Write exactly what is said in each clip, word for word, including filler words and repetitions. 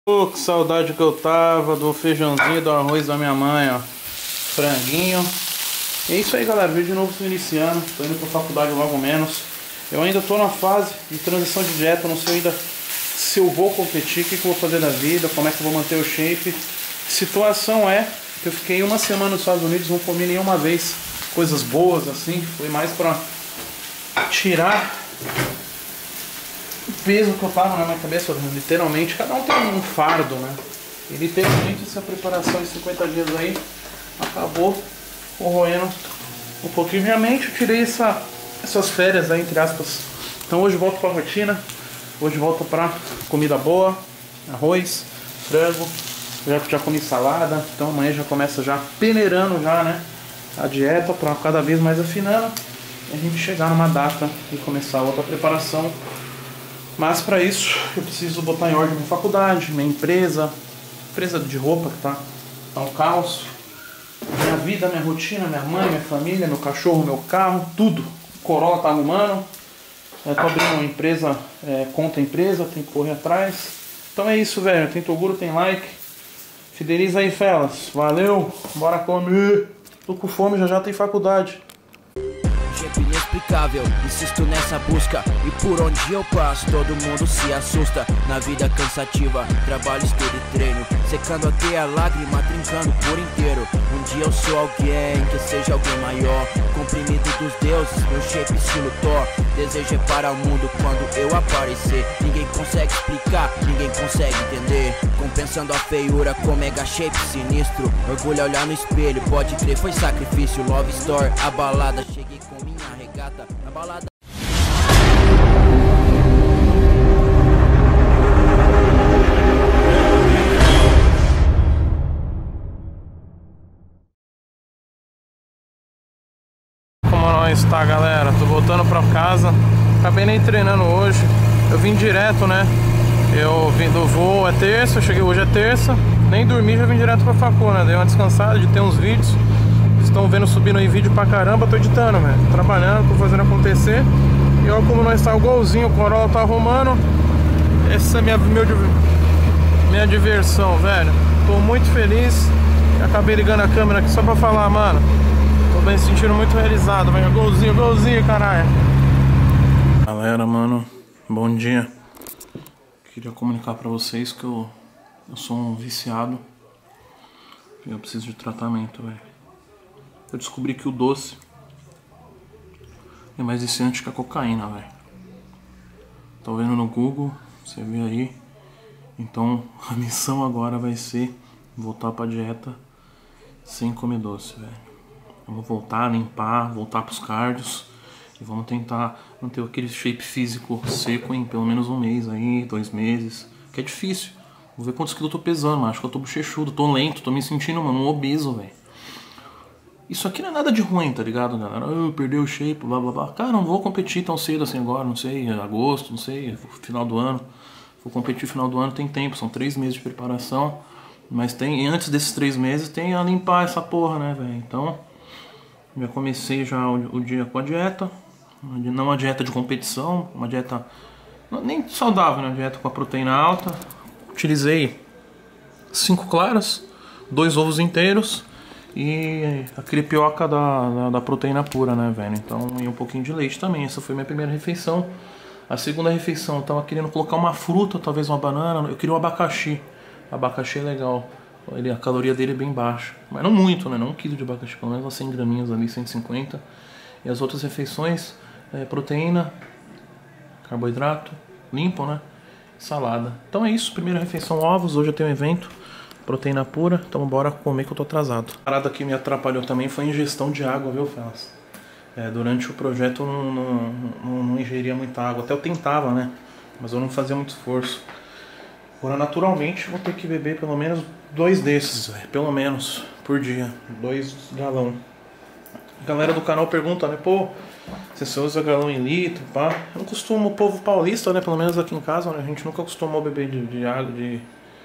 Pô, que saudade que eu tava do feijãozinho, do arroz da minha mãe, ó. Franguinho. E é isso aí, galera. Vídeo novo se iniciando. Tô indo pra faculdade logo menos. Eu ainda tô na fase de transição de dieta. Não sei ainda se eu vou competir, o que, que eu vou fazer da vida, como é que eu vou manter o shape. Situação é que eu fiquei uma semana nos Estados Unidos, não comi nenhuma vez coisas boas assim. Foi mais pra tirar o peso que eu tava na minha cabeça, literalmente. Cada um tem um fardo, né? E literalmente essa preparação de cinquenta dias aí acabou corroendo um pouquinho minha mente. Eu tirei essa, essas férias aí, entre aspas. Então hoje volto pra rotina. Hoje volto pra comida boa, arroz, frango. Já, já comi salada, então amanhã já começa já peneirando já, né, a dieta para cada vez mais afinando e a gente chegar numa data e começar outra preparação. Mas para isso eu preciso botar em ordem minha faculdade, minha empresa, empresa de roupa que tá, tá um caos, minha vida, minha rotina, minha mãe, minha família, meu cachorro, meu carro, tudo. O Corolla tá arrumando, eu tô abrindo uma empresa, é, conta empresa, tem que correr atrás. Então é isso, velho, tem Toguro, tem like. Fideliza aí, felas. Valeu, bora comer. Tô com fome, já já tem faculdade. Shape inexplicável, insisto nessa busca. E por onde eu passo, todo mundo se assusta. Na vida cansativa, trabalho, estudo e treino, secando até a lágrima, trincando por inteiro. Um dia eu sou alguém, que seja alguém maior. Comprimido dos deuses, meu shape estilo Thor. Desejo é para o mundo quando eu aparecer. Ninguém consegue explicar, ninguém consegue entender. Compensando a feiura com mega shape sinistro. Orgulho a olhar no espelho, pode crer, foi sacrifício. Love Store, a balada, cheguei com minha regata na balada. Como nós tá, galera? Tô voltando pra casa. Acabei nem treinando hoje. Eu vim direto, né? Eu vim do voo, é terça, eu cheguei hoje é terça. Nem dormi, já vim direto pra facu, né? Dei uma descansada de ter uns vídeos. Vocês estão vendo subindo aí vídeo pra caramba, tô editando, velho. Trabalhando, tô fazendo acontecer. E olha como nós tá, o golzinho, o Corolla tá arrumando. Essa é minha, meu, minha diversão, velho. Tô muito feliz. Acabei ligando a câmera aqui só pra falar, mano. Tô bem sentindo muito realizado, velho. Golzinho, golzinho, caralho. Galera, mano, bom dia. Queria comunicar pra vocês que eu, eu sou um viciado. Eu preciso de tratamento, velho. Eu descobri que o doce é mais viciante que a cocaína, velho. Tô vendo no Google, você vê aí. Então a missão agora vai ser voltar pra dieta sem comer doce, velho. Vamos voltar a limpar, voltar pros cardios. E vamos tentar manter aquele shape físico seco em pelo menos um mês aí, dois meses. Que é difícil. Vou ver quantos quilos eu tô pesando, mas acho que eu tô bochechudo, tô lento, tô me sentindo, mano, um obeso, velho. Isso aqui não é nada de ruim, tá ligado, galera? Eu perdi o shape, blá blá blá. Cara, não vou competir tão cedo assim agora, não sei, agosto, não sei, final do ano. Vou competir no final do ano, tem tempo, são três meses de preparação. Mas tem, antes desses três meses tem a limpar essa porra, né, velho? Então, já comecei já o, o dia com a dieta. Não uma dieta de competição, uma dieta nem saudável, né? Uma dieta com a proteína alta. Utilizei cinco claras, dois ovos inteiros e a crepioca da, da, da proteína pura, né, velho? Então, e um pouquinho de leite também. Essa foi minha primeira refeição. A segunda refeição, eu tava querendo colocar uma fruta, talvez uma banana. Eu queria um abacaxi. Abacaxi é legal. Ele, a caloria dele é bem baixa. Mas não muito, né? Não um quilo de abacaxi, pelo menos umas cem graminhas ali, cento e cinquenta. E as outras refeições, é, proteína, carboidrato, limpo, né? Salada. Então é isso, primeira refeição, ovos. Hoje eu tenho um evento, proteína pura. Então bora comer que eu tô atrasado. A parada que me atrapalhou também foi a ingestão de água, viu, Felas? É, durante o projeto eu não, não, não, não ingeria muita água. Até eu tentava, né? Mas eu não fazia muito esforço. Agora, naturalmente, vou ter que beber pelo menos dois desses, véio, pelo menos, por dia. Dois galão. A galera do canal pergunta, né? Pô, se você usa galão em litro, pá. Eu não costumo, o povo paulista, né? Pelo menos aqui em casa, né? A gente nunca acostumou beber de, de água de,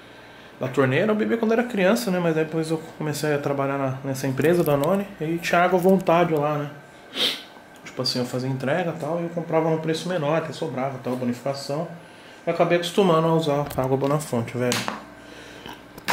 da torneira. Eu bebi quando era criança, né? Mas depois eu comecei a trabalhar na, nessa empresa, da Danone. E aí tinha água à vontade lá, né? Tipo assim, eu fazia entrega e tal. E eu comprava num preço menor, até sobrava tal, bonificação. Eu acabei acostumando a usar água Bonafonte, velho.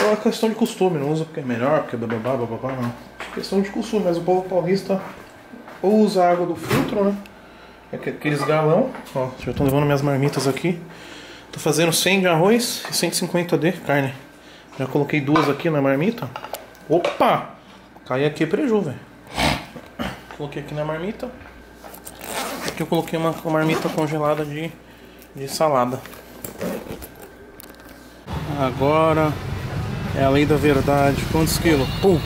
É uma questão de costume, não usa porque é melhor, porque bababá, bababá, não. É questão de costume, mas o povo paulista ou usa água do filtro, né? Aqueles galão, ó, já tô levando minhas marmitas aqui. Tô fazendo cem de arroz e cento e cinquenta de carne. Já coloquei duas aqui na marmita. Opa! Cai aqui preju, velho. Coloquei aqui na marmita. Aqui eu coloquei uma, uma marmita congelada de, de salada. Agora é a lei da verdade. Quantos quilos? Pum!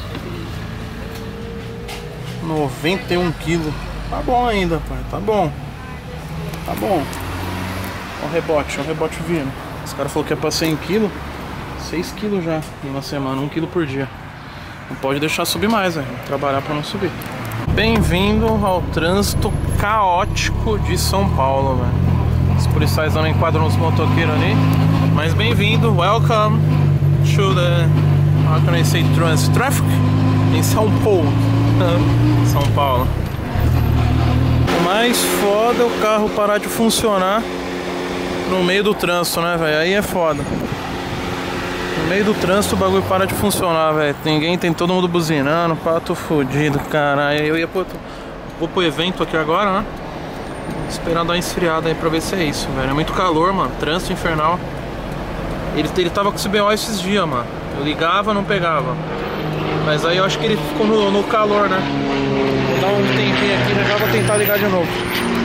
noventa e um quilos. Tá bom ainda, pai. Tá bom. Tá bom. Ó o rebote, ó o rebote vindo. Os caras falaram que é pra cem quilos. seis quilos já em uma semana, um quilo por dia. Não pode deixar subir mais, velho. Trabalhar pra não subir. Bem-vindo ao trânsito caótico de São Paulo, velho. Os policiais não enquadram os motoqueiros ali. Mas bem-vindo, welcome to the, how can I say, traffic em São Paulo. São Paulo. O mais foda é o carro parar de funcionar no meio do trânsito, né, velho? Aí é foda. No meio do trânsito o bagulho para de funcionar, velho. Ninguém, tem todo mundo buzinando, pato fudido, caralho. Eu ia pro, vou pro evento aqui agora, né? Esperando dar uma esfriada aí pra ver se é isso, velho. É muito calor, mano. Trânsito infernal. Ele, ele tava com esse B O esses dias, mano. Eu ligava, não pegava. Mas aí eu acho que ele ficou no, no calor, né? Vou dar um tempinho aqui, já vou tentar ligar de novo.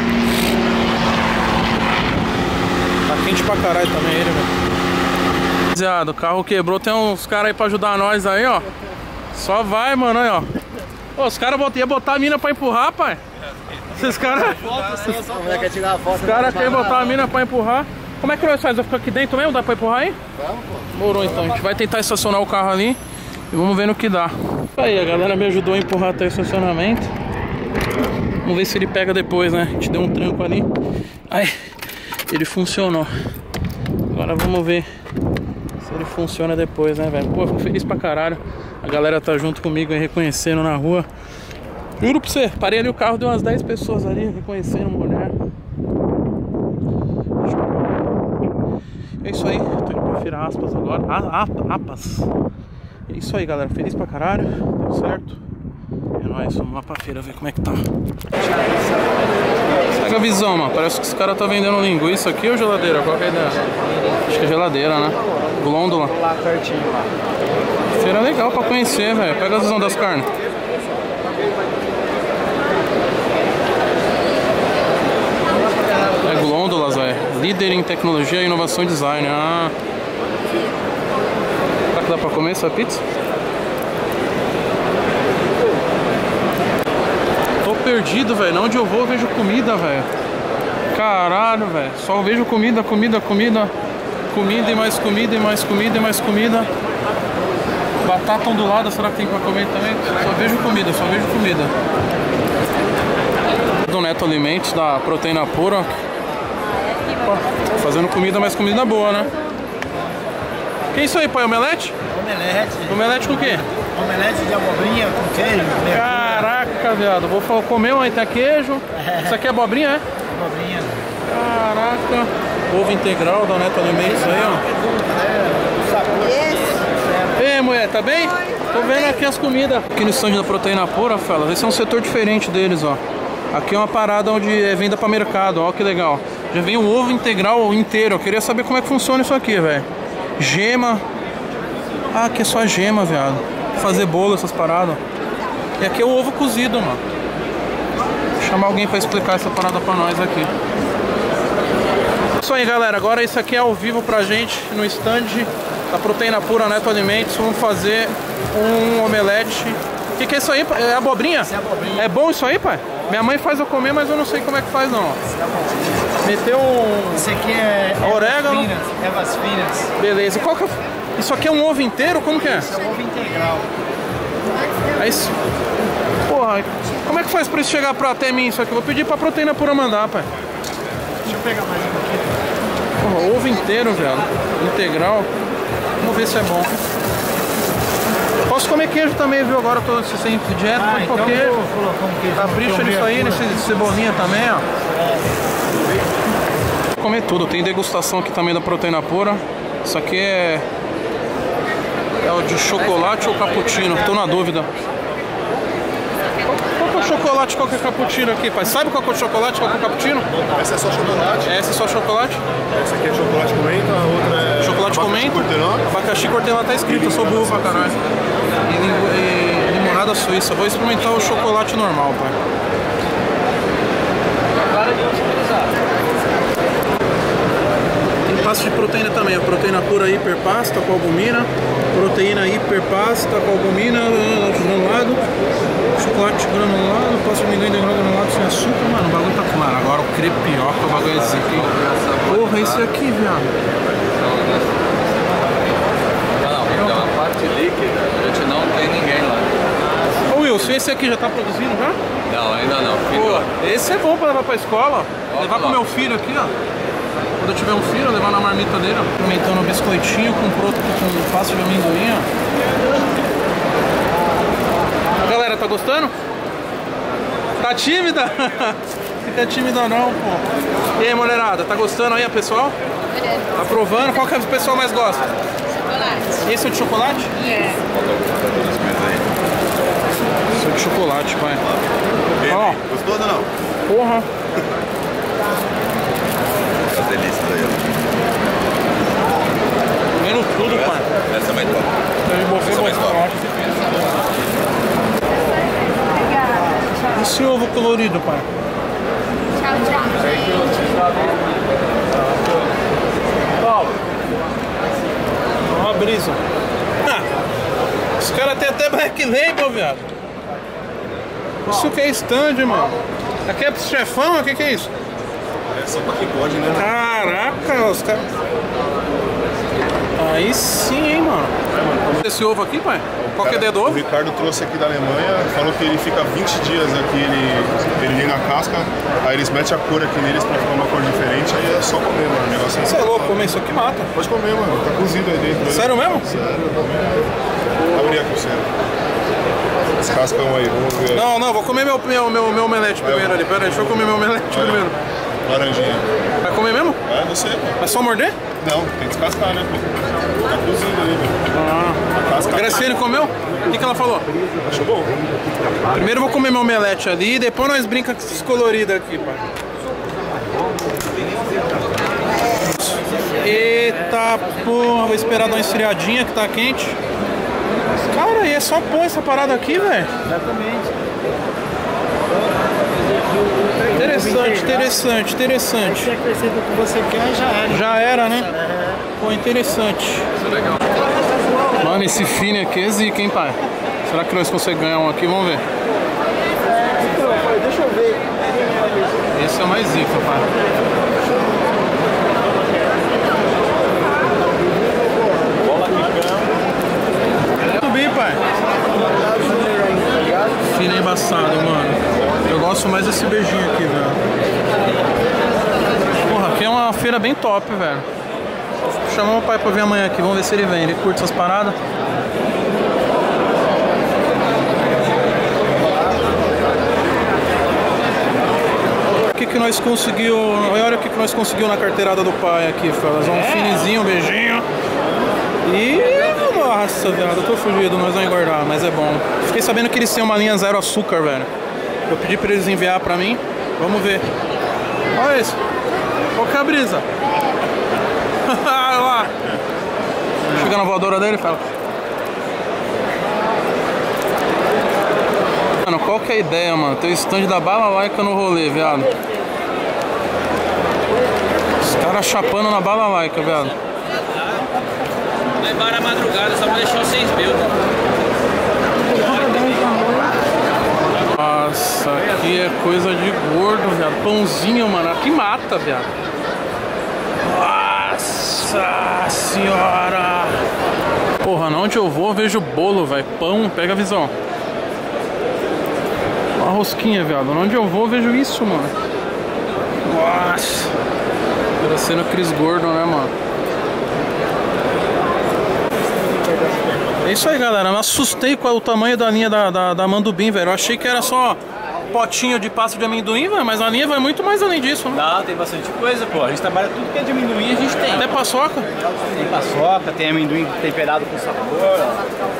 Tá quente pra caralho também ele, velho. Rapaziada, o carro quebrou, tem uns caras aí pra ajudar nós aí, ó. Só vai, mano, aí, ó. Ô, os caras iam botar a mina pra empurrar, pai. Esses caras... Os caras querem botar a mina pra empurrar. Como é que nós faz? Vai ficar aqui dentro mesmo? Dá pra empurrar aí? Vamos, pô. Morou então, a gente vai tentar estacionar o carro ali e vamos ver no que dá. Aí, a galera me ajudou a empurrar até o estacionamento. Vamos ver se ele pega depois, né? A gente deu um tranco ali. Aí, ele funcionou. Agora vamos ver se ele funciona depois, né, velho? Pô, eu fico feliz pra caralho. A galera tá junto comigo aí, reconhecendo na rua. Juro pra você, parei ali o carro, deu umas dez pessoas ali, reconhecendo uma mulher. É isso aí, tô indo pra Feira Aspas agora. Ah, Apas. É isso aí, galera, feliz pra caralho. Deu certo. É nóis, vamos lá pra feira ver como é que tá. Pega a visão, mano. Parece que esse cara tá vendendo linguiça aqui ou geladeira? Qual que é a ideia? Acho que é geladeira, né? Glôndola. Lá pertinho lá. Feira legal pra conhecer, velho. Pega a visão das carnes. É glôndolas, velho. Líder em tecnologia, inovação e design. Ah. Será que dá pra comer essa pizza? Tô perdido, velho. Onde eu vou eu vejo comida, velho. Caralho, velho. Só vejo comida, comida, comida. Comida e mais comida e mais comida e mais comida. Batata ondulada, será que tem pra comer também? Só vejo comida, só vejo comida. Do Neto Alimentos, da proteína pura. Ó, fazendo comida, mas comida boa, né? Que é isso aí, pai? Omelete? Omelete. Omelete com o quê? Omelete de abobrinha com queijo. Caraca, viado. Vou comer um aí, tá queijo. Isso aqui é abobrinha, é? Abobrinha. Caraca. Ovo integral da Neto Alimentos aí, ó. Ei, mulher, tá bem? Tô vendo aqui as comidas. Aqui no stand da proteína pura, fala. Esse é um setor diferente deles, ó. Aqui é uma parada onde é venda pra mercado, ó, que legal. Já vem o ovo integral inteiro. Eu queria saber como é que funciona isso aqui, velho. Gema. Ah, aqui é só gema, viado. Fazer bolo, essas paradas. E aqui é o ovo cozido, mano. Vou chamar alguém pra explicar essa parada pra nós aqui. Isso aí, galera. Agora isso aqui é ao vivo pra gente no stand da proteína pura Neto Alimentos. Vamos fazer um omelete. O que, que é isso aí? É abobrinha? Isso é abobrinha. É bom isso aí, pai? Minha mãe faz eu comer, mas eu não sei como é que faz, não. Meteu um... Isso aqui é... orégano. Finas, ervas finas. Beleza. Qual que é... Isso aqui é um ovo inteiro? Como que é? Isso é um ovo integral. Aí, porra, como é que faz pra isso chegar pra até mim isso aqui? Vou pedir pra proteína pura mandar, pai. Deixa eu pegar mais um pouquinho. Porra, ovo inteiro, velho. Integral. Vamos ver se é bom. Posso comer queijo também, viu? Agora eu tô sem dieta, Ah, pode então comer queijo. vou colocar um queijo. Capricha nisso aí, nesse cebolinha também, ó. Vou comer tudo. Tem degustação aqui também da proteína pura. Isso aqui é É o de chocolate ou cappuccino? Tô na dúvida. Qual que é o chocolate, qual que é o cappuccino aqui, pai? Sabe qual que é o chocolate, qual que é o cappuccino? Essa é só chocolate. Essa é só chocolate? Essa aqui é chocolate com menta, a outra é chocolate com menta. Abacaxi cortelã tá escrito, eu sou burro pra caralho. E, e limonada suíça. Vou experimentar o chocolate normal, pai. Tem pasta de proteína também, a proteína pura hiperpasta com albumina, proteína hiperpasta com albumina, granulado, chocolate granulado, pasta de amendoim granulado sem açúcar. Mano, o bagulho tá claro. Agora o crepioca, o bagulho é zica, hein? Porra, esse aqui, viado. Não, é uma parte líquida, a gente não tem ninguém lá. Ô Wilson, esse aqui já tá produzindo já? Não, ainda não. Pô, esse é bom pra levar pra escola, ó. Levar pro meu filho aqui, ó. Quando eu tiver um filho, eu levar na marmita dele, ó. Experimentando um biscoitinho com broto com pasta de amendoim, ó. Galera, tá gostando? Tá tímida? Fica tímida não, pô. E aí, mulherada, tá gostando aí, pessoal? Tá provando? Qual que o pessoal mais gosta? Chocolate. Esse é o de chocolate? É. Esse é o de chocolate, pai. Ó. Gostou ou não? Porra. Tá delícia daí, Comendo tudo, pai. Essa é mais top. Essa é mais top. Esse ovo colorido, pai. Tchau, tchau, gente. Ó a brisa. Ah, os caras têm até Black Label, viado. Isso que é stand, mano. Aqui é pro chefão? O que que é isso? É só pra quem pode, né? Caraca, os caras... Aí sim, hein, mano. É, mano. Esse ovo aqui, pai? Qual que é o dedo do O ovo? Ricardo trouxe aqui da Alemanha, falou que ele fica vinte dias aqui, ele, ele liga a casca, aí eles metem a cor aqui neles pra ficar uma cor diferente, aí é só comer, mano. O negócio Você é louco, comer isso aqui mata. Pode comer, mano. Tá cozido aí dentro. Sério mesmo? Sério, comer. Abri aqui o sério. Esse cascão aí, vamos ver. Não, não, vou comer meu, meu, meu, meu omelete primeiro ali. Pera aí, deixa eu comer meu omelete primeiro. Laranjinha. Vai comer mesmo? É, você, pô. Vai só morder? Não, tem que descascar, né, pô? Tá cozido ali, velho. Ah. A casca. A Graciane comeu? O que, que ela falou? Achou bom? Primeiro eu vou comer meu omelete ali e depois nós brincamos com esses coloridos aqui, pai. Eita porra, vou esperar dar uma esfriadinha que tá quente. Cara, e é só pôr essa parada aqui, velho. Exatamente. Interessante, interessante, interessante. Se é crescer do que você quer, já era. Já era, né? Pô, interessante. Mano, esse fine aqui é zica, hein, pai? Será que nós conseguimos ganhar um aqui? Vamos ver. Então, pai, deixa eu ver. Esse é o mais zica, pai. Muito bem, pai. Fine embaçado, mano. Eu gosto mais desse beijinho aqui, velho. Porra, aqui é uma feira bem top, velho. Vou chamar o pai pra vir amanhã aqui, vamos ver se ele vem. Ele curte essas paradas. O que que nós conseguiu? Olha o que que nós conseguiu na carteirada do pai aqui, fellas. Um finezinho, um beijinho. E... nossa, velho, eu tô fugido, nós vamos engordar, mas é bom. Fiquei sabendo que eles têm uma linha zero açúcar, velho. Eu pedi pra eles enviar pra mim. Vamos ver. Olha isso. Qual que é a brisa? Olha lá. Chega na voadora dele e fala. Mano, qual que é a ideia, mano? Tem o stand da balalaica no rolê, viado. Os caras chapando na balalaica, viado. Levaram a madrugada só pra deixar vocês ver. Nossa, aqui é coisa de gordo, viado. Pãozinho, mano. Aqui mata, viado. Nossa senhora. Porra, onde eu vou eu vejo bolo, velho. Pão, pega a visão. Uma rosquinha, viado. Onde eu vou eu vejo isso, mano. Nossa. Parecendo Cris Gordo, né, mano? É isso aí, galera. Eu me assustei com o tamanho da linha da, da, da Mandubim, velho. Eu achei que era só potinho de pasta de amendoim, véio, mas a linha vai muito mais além disso, né? Não, tem bastante coisa, pô. A gente trabalha tudo que é de amendoim, a gente tem. Até paçoca? Tem paçoca, tem amendoim temperado com sabor.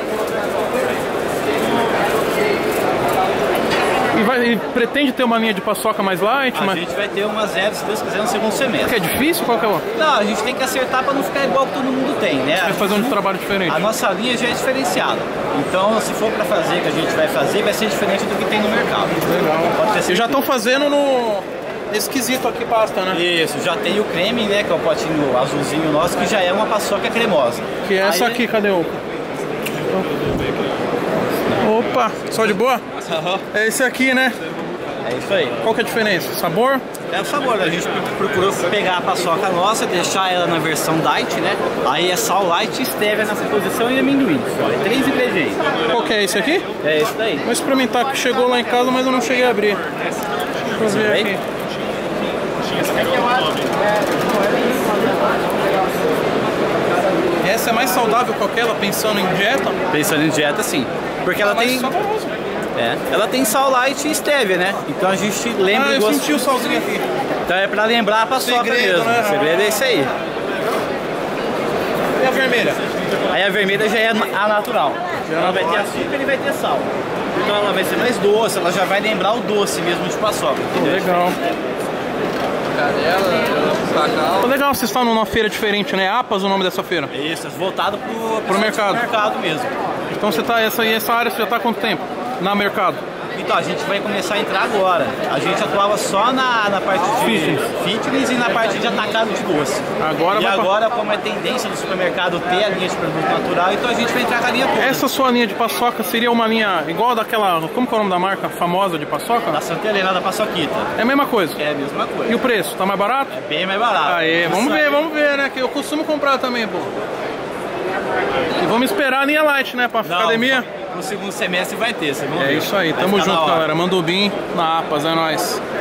E, vai, e pretende ter uma linha de paçoca mais light? A mas... gente vai ter uma zero, se Deus quiser, no segundo semestre. Que é difícil? Qual que é o... Não, a gente tem que acertar pra não ficar igual que todo mundo tem, né? Vai fazer um não... trabalho diferente. A nossa linha já é diferenciada. Então, se for pra fazer o que a gente vai fazer, vai ser diferente do que tem no mercado. Legal. Pode ter e já estão fazendo no... esquisito aqui pasta, né? Isso, já tem o creme, né? Que é o potinho azulzinho nosso, que já é uma paçoca cremosa. Que é essa Aí... aqui, cadê o... Opa, só de boa? Uhum. É esse aqui, né? É isso aí. Qual que é a diferença? Sabor? É o sabor, a gente procurou pegar a paçoca nossa, deixar ela na versão light, né? Aí é sal light, stevia nessa posição e amendoim. Só é três ingredientes. Qual que é esse aqui? É esse daí. Vou experimentar, que chegou lá em casa, mas eu não cheguei a abrir. Deixa eu ver aqui. Essa é mais saudável que aquela, pensando em dieta? Pensando em dieta, sim. Porque ela tem... É, ela tem sal light e stevia, né? Então a gente lembra... Ah, eu gosto... senti o salzinho aqui. Então é pra lembrar a paçoca Segredo, mesmo. né? O segredo é isso aí. E a vermelha? Aí a vermelha já é a natural. Ela vai ter açúcar e vai ter sal. Então ela vai ser mais doce, ela já vai lembrar o doce mesmo de paçoca. Pô, legal. Canela, Pô, legal, vocês estão numa feira diferente, né? Apas o nome dessa feira? Isso, voltado pro, Pro mercado. mercado mesmo. Então você tá, essa, essa área você já tá há quanto tempo? Na mercado? Então, a gente vai começar a entrar agora. A gente atuava só na, na parte de Fitness. fitness e na parte de atacado de doce. Agora e vai agora, como é tendência do supermercado ter a linha de produto natural, então a gente vai entrar com a linha toda. Essa sua linha de paçoca seria uma linha igual daquela... Como que é o nome da marca famosa de paçoca? Da Santa Helena da Paçoquita. É a mesma coisa? É a mesma coisa. E o preço? Tá mais barato? É bem mais barato. Aê, vamos ver, vamos ver, né? Que eu costumo comprar também, pô. E vamos esperar a linha light, né? Pra Não, academia. No segundo semestre vai ter, você vai É ver. isso aí, Vai tamo ficar junto, da hora. galera. Manda o B I M na Apas, é nóis.